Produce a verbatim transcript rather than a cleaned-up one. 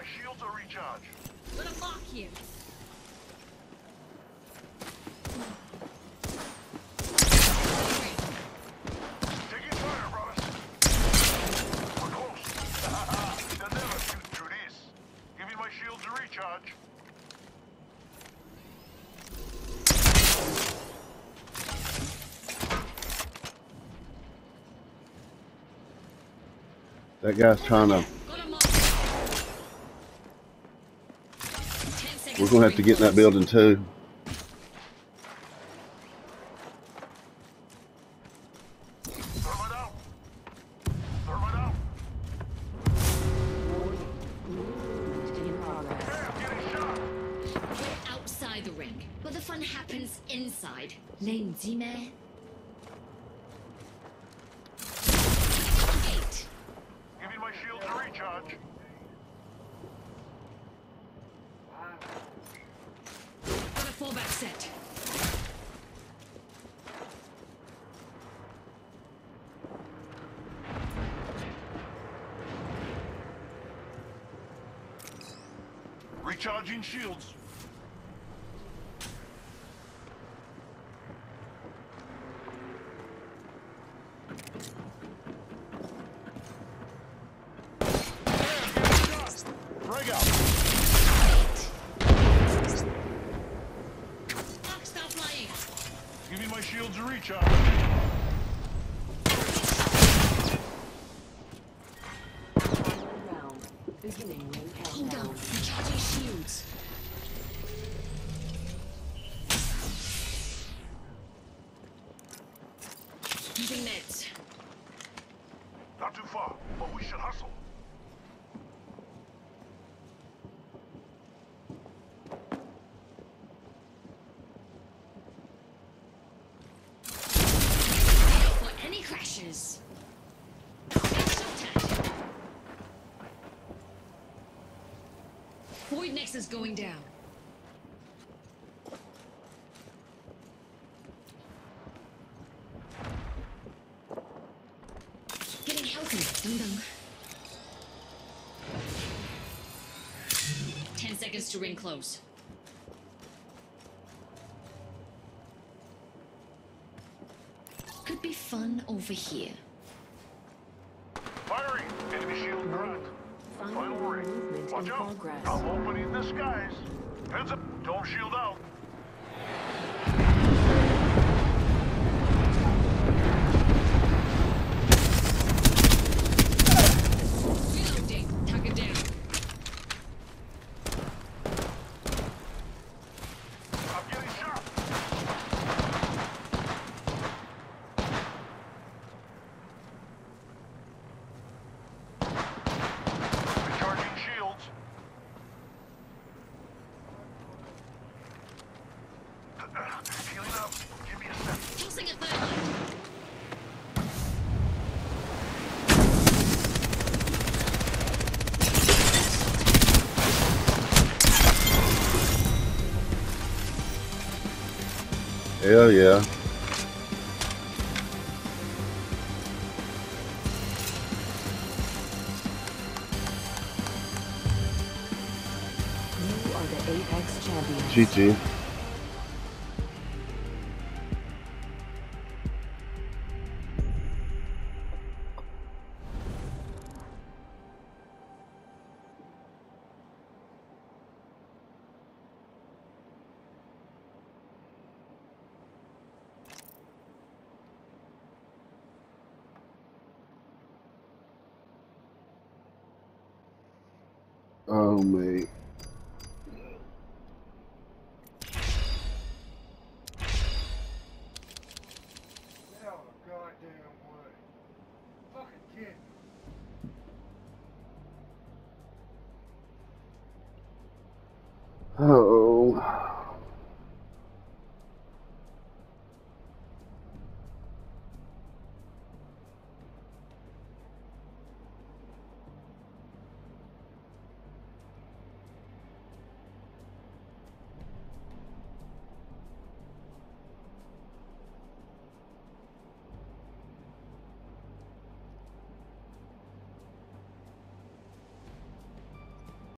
shields are recharged. Got a mark here. Taking fire, brothers. We're close. They'll never shoot through this. Giving my shields a recharge. That guy's trying to. Got a mark. Ten seconds We're gonna have to get in that building too. Thermite out. Thermite out. Bam, getting shot. We're outside the ring, but the fun happens inside. Lane Zime. Eight. Giving my shields a recharge. Got a fallback set. Recharging shields. Frag out. Clock, stop flying. Giving my shields a recharge. Round. Beginning ring Hold countdown. on. Recharging shields. Using meds. Not too far, but we should hustle. For any crashes. Shot. Void Nexus going down. Getting healthy. Dum dum. Ten seconds to ring close. Could be fun over here. Firing! Enemy shield cracked. Final Final ring. movement Watch in out. progress. I'm opening the skies. Heads up. Don't shield out. Reloading. Target down. I'm getting shot. Recharging shields. Healing up. Give me a sec. Tossing a thermite. Hell yeah. You are the Apex champions. G G. Oh mate.